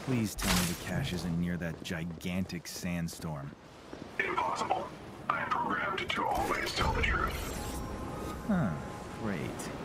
Please tell me the cache isn't near that gigantic sandstorm. Impossible. I am programmed to always tell the truth. Huh, great.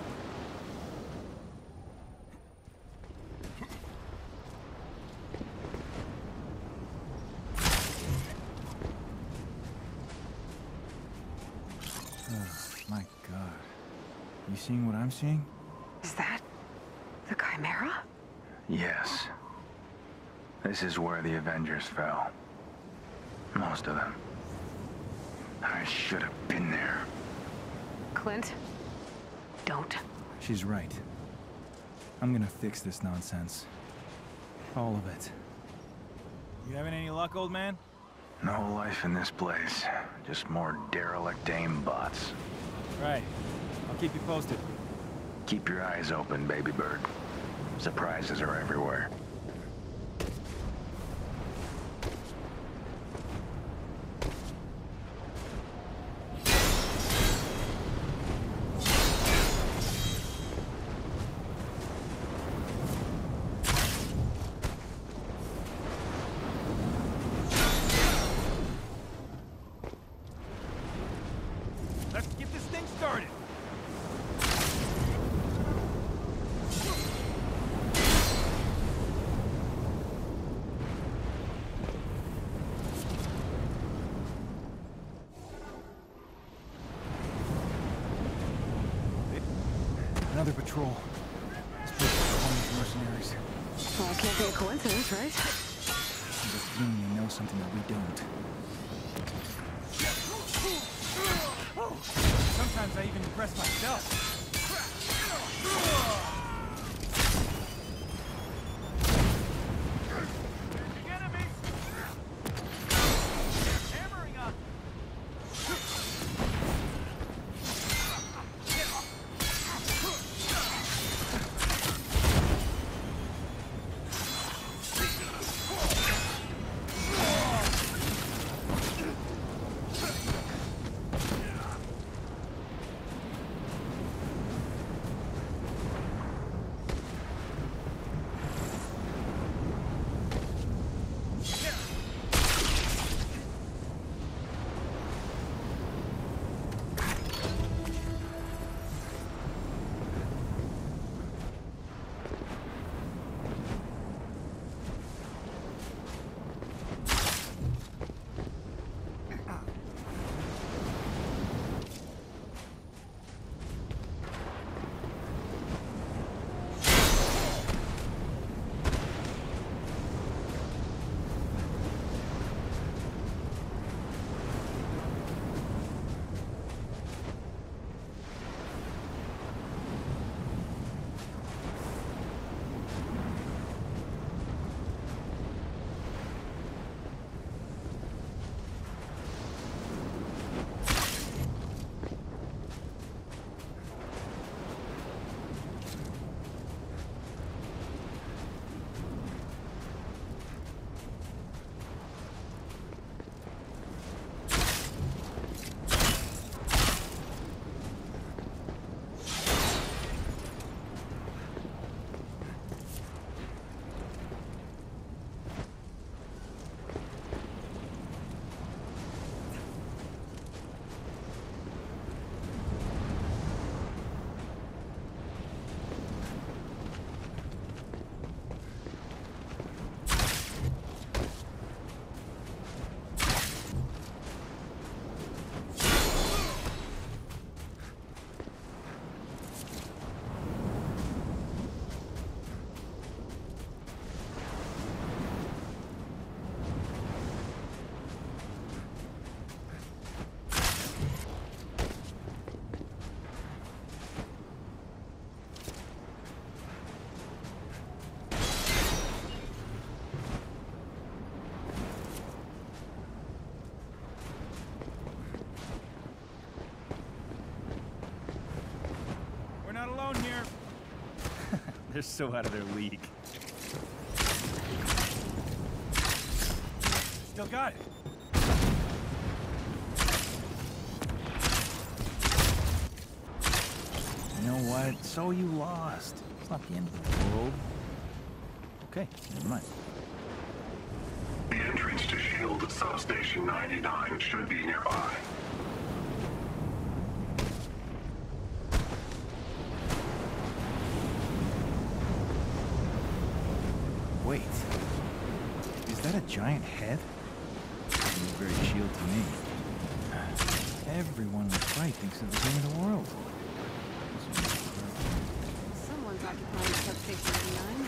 Oh, my God. You seeing what I'm seeing? Is that the Chimera? Yes. This is where the Avengers fell. Most of them. I should have been there. Clint, don't. She's right. I'm gonna fix this nonsense. All of it. You having any luck, old man? No life in this place. Just more derelict aimbots. Right. I'll keep you posted. Keep your eyes open, baby bird. Surprises are everywhere. Let's get this thing started! Another patrol. This place is calling with mercenaries. Well, it can't be a coincidence, right? I have a feeling they know something that we don't. Sometimes I even impress myself. Hammering up. Not alone here. They're so out of their league. Still got it. You know what? So you lost. It's not the end of the world. Okay, never mind. Substation 99 should be nearby. Wait. Is that a giant head? Doesn't look very shield to me. Everyone with fright thinks they're the king of the world. Someone's occupying Substation 99.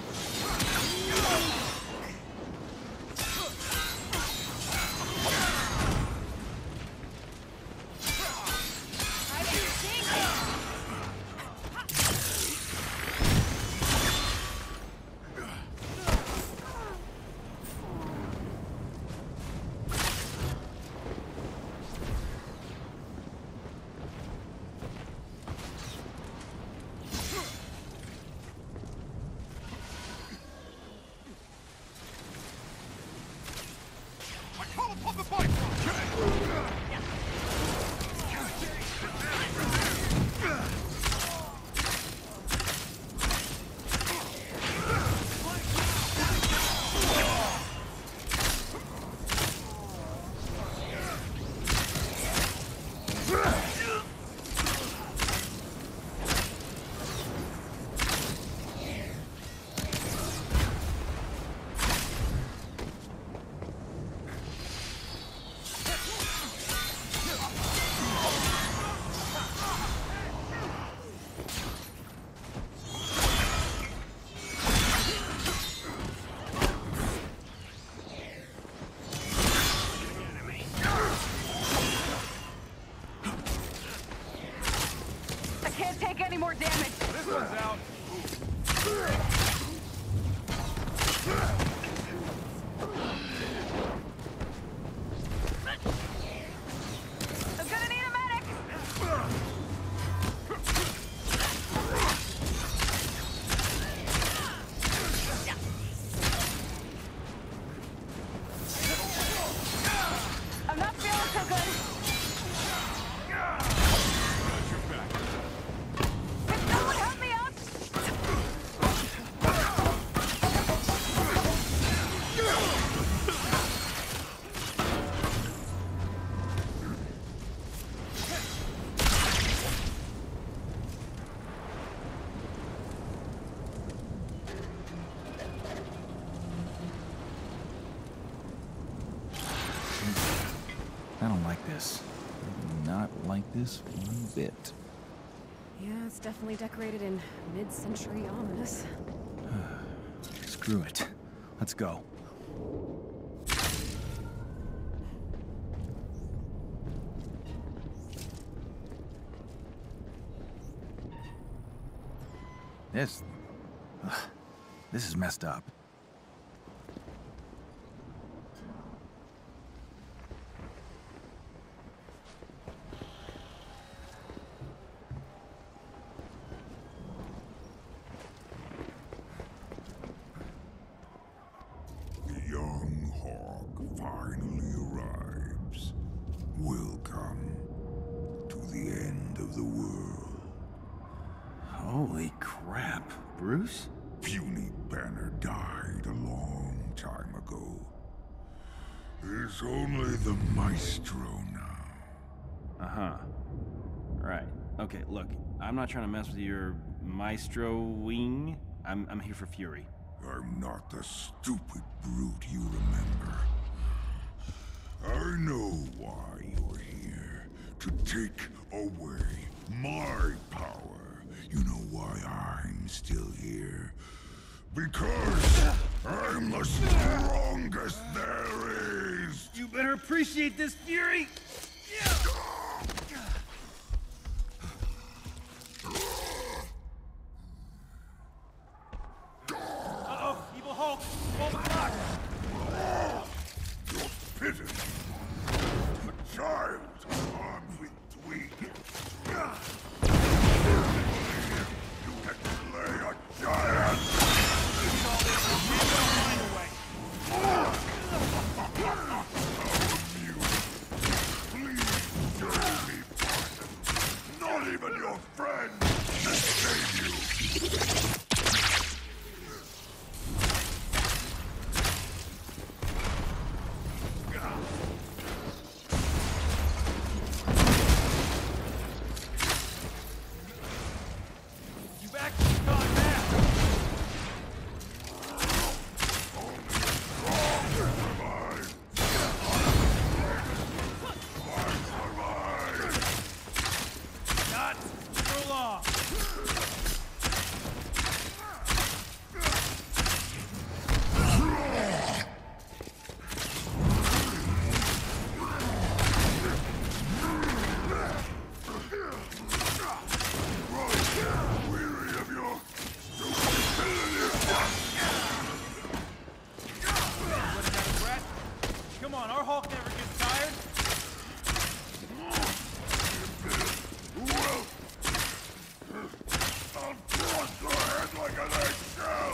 More damage. This one's out. I'm gonna need a medic. I'm not feeling so good. I don't like this. I do not like this one bit. Yeah, it's definitely decorated in mid-century ominous. Screw it. Let's go. This is messed up. The young hawk finally arrives. Welcome to the end of the world. Holy crap, Bruce? Puny Banner died a long time ago. There's only the Maestro now. Uh-huh. Right. Okay, look, I'm not trying to mess with your maestro-wing. I'm here for Fury. I'm not the stupid brute you remember. I know why you're here. To take away my power. You know why I'm still here? Because I'm the strongest there is! You better appreciate this, Fury! Uh-oh, Evil Hulk! Hold the block! You're pitted! A child armed with tweed! You can slay a giant! Please on, our Hulk never gets tired. I'll cross your head like an eggshell!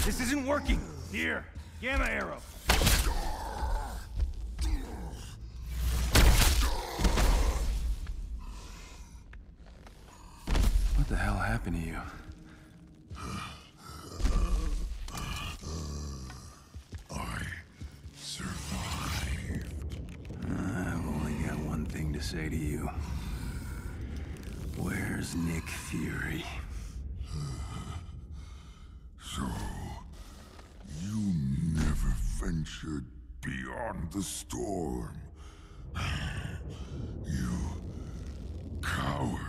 This isn't working! Here, Gamma Arrow! What the hell happened to you? I survived. I've only got one thing to say to you. Where's Nick Fury? So, you never ventured beyond the storm. You coward.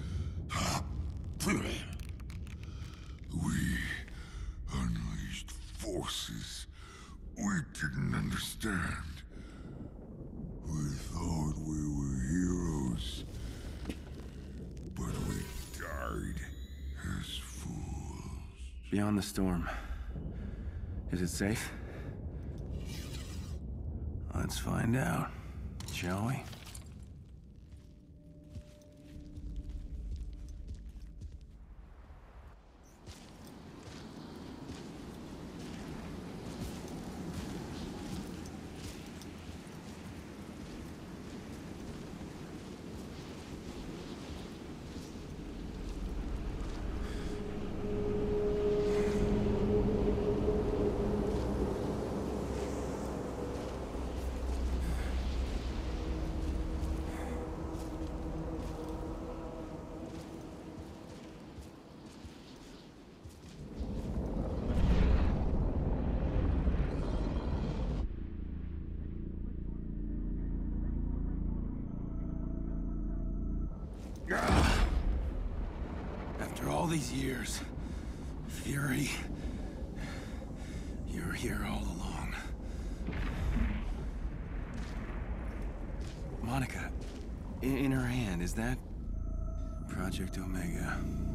We unleashed forces we didn't understand. We thought we were heroes, but we died as fools. Beyond the storm. Is it safe? Let's find out, shall we? After all these years, Fury, you were here all along. Monica, in her hand, is that Project Omega?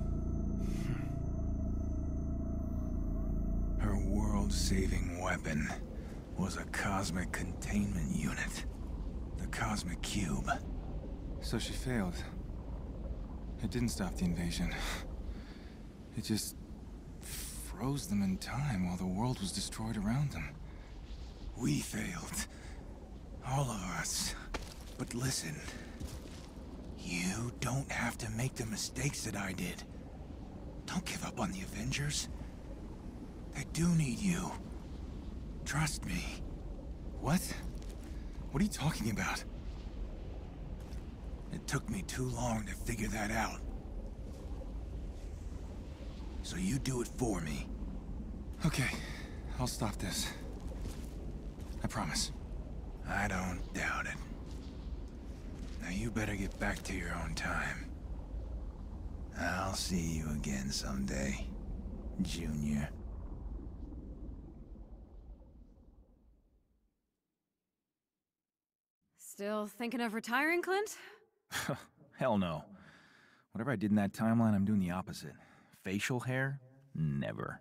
Her world-saving weapon was a cosmic containment unit. The Cosmic Cube. So she failed. It didn't stop the invasion. It just froze them in time while the world was destroyed around them. We failed. All of us. But listen. You don't have to make the mistakes that I did. Don't give up on the Avengers. They do need you. Trust me. What? What are you talking about? It took me too long to figure that out. So you do it for me. Okay, I'll stop this. I promise. I don't doubt it. Now you better get back to your own time. I'll see you again someday, Junior. Still thinking of retiring, Clint? Hell no. Whatever I did in that timeline, I'm doing the opposite. Facial hair? Never.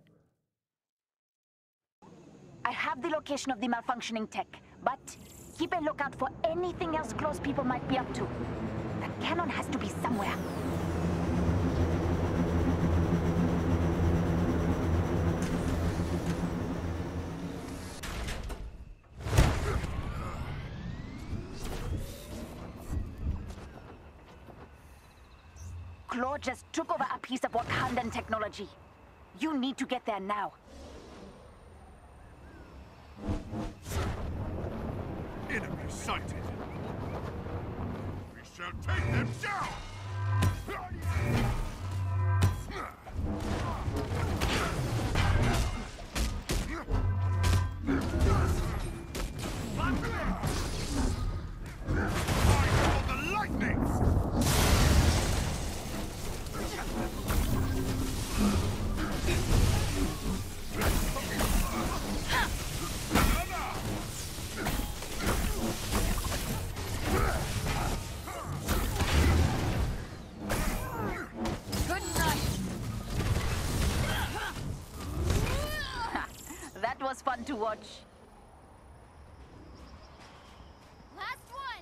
I have the location of the malfunctioning tech, but keep a lookout for anything else close people might be up to. The cannon has to be somewhere. Claude just took over a piece of Wakandan technology. You need to get there now. Enemy sighted. We shall take them down! I call the lightning! That was fun to watch. Last one!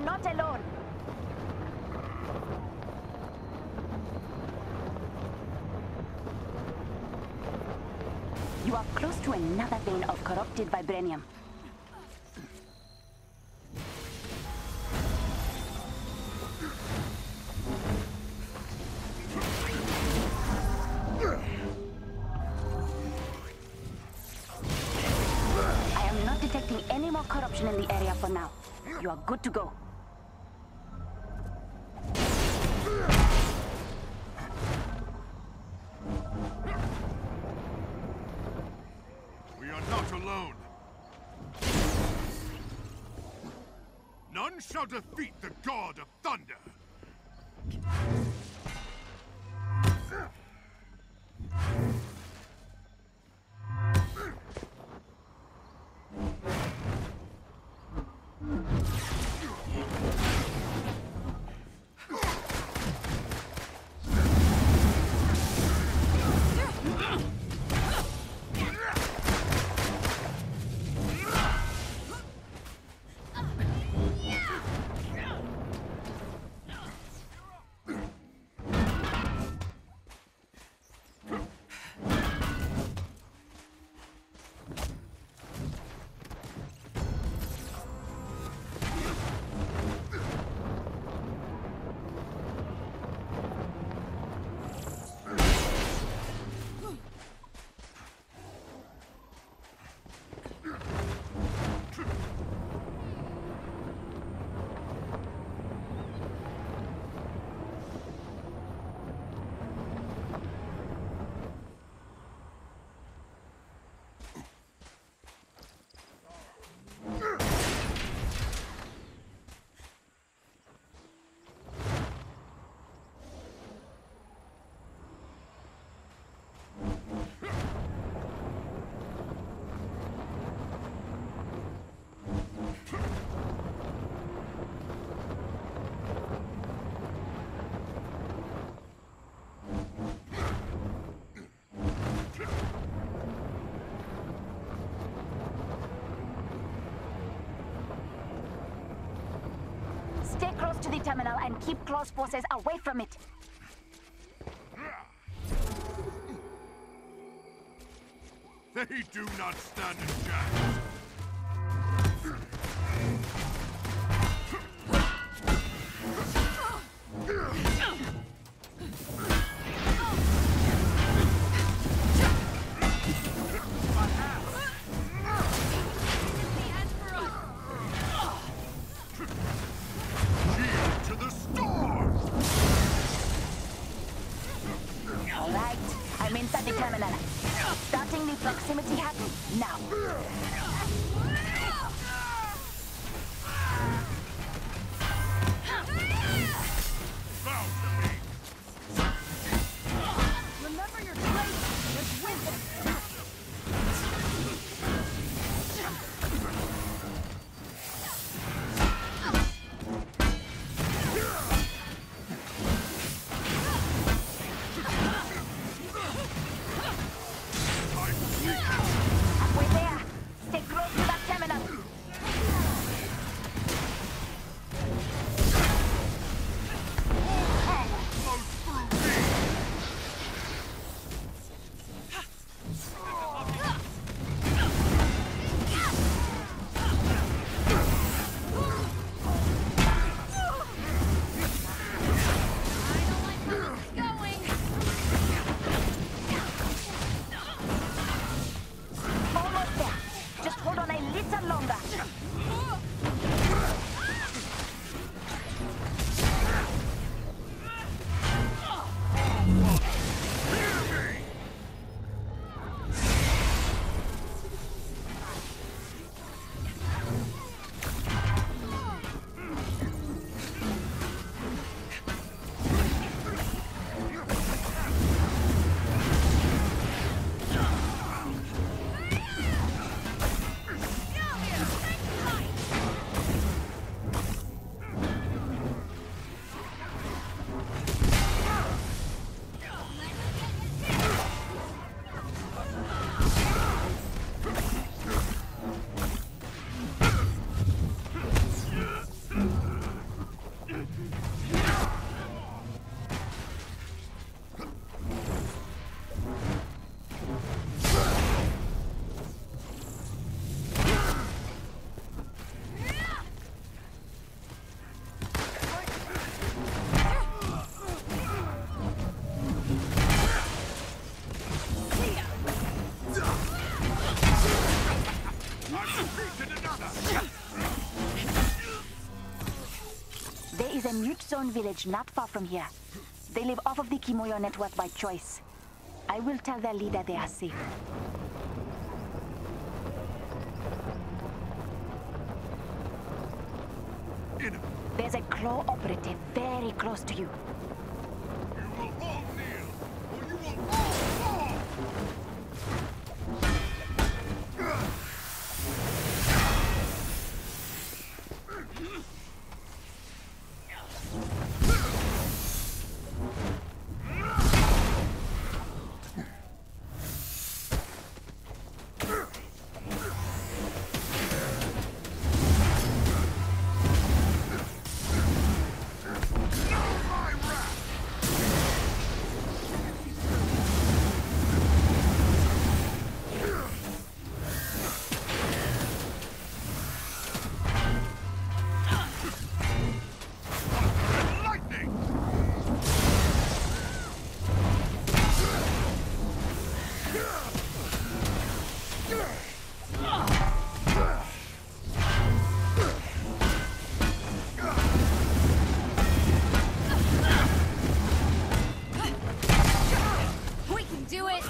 not alone. You are close to another vein of corrupted vibranium. I am not detecting any more corruption in the area for now. You are good to go. We are not alone. None shall defeat the God of Thunder. Stay close to the terminal and keep close forces away from it. They do not stand a chance. Shield to the storm! All right, I'm inside the terminal. Starting the proximity hack now. is a mute zone village not far from here. They live off of the Kimoyo network by choice. I will tell their leader they are safe. There's a Claw operative very close to you. You will all kneel, or you will all fall! We can do it!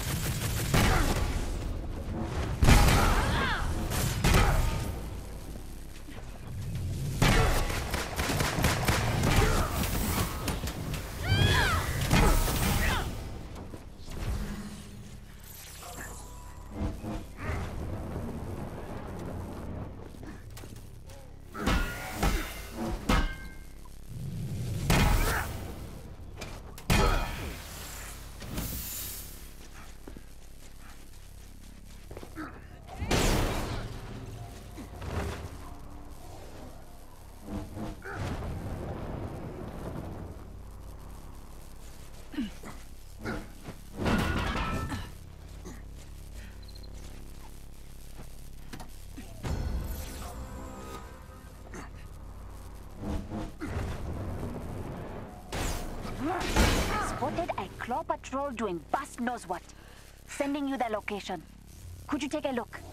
Spotted a Claw patrol doing bust knows what. Sending you their location. Could you take a look?